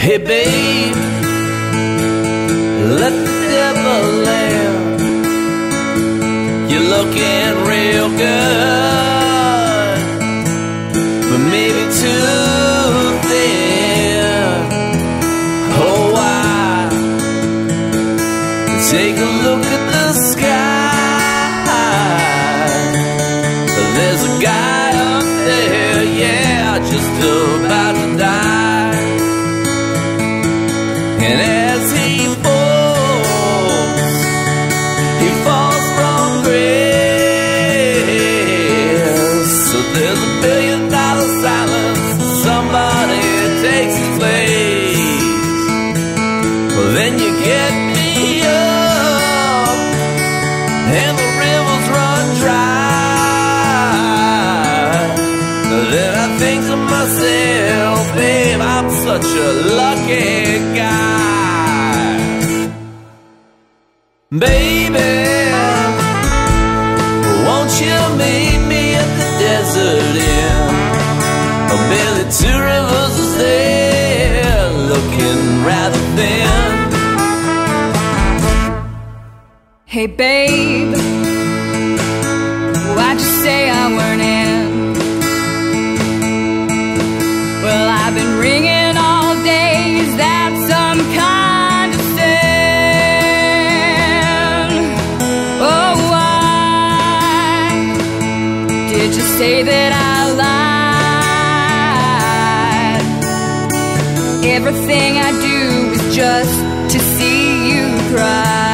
Hey babe, let the devil in. You're looking real good, but maybe too thin. Oh, why? Take a look at the sky. There's a guy up there, yeah, just about to die. And as he falls from grace. So there's $1 billion silence, somebody takes his place. Well, then you get me up, and the rivers run dry. Then I think to myself, babe, I'm such a lucky guy. Baby, won't you meet me at the desert inn? Oh, barely 2 rivers is there, looking rather thin. Hey babe, why'd you say I weren't in? Well, I've been ringing all day, is that some kind of sin? Oh, why did you say that I lied? Everything I do is just to see you cry.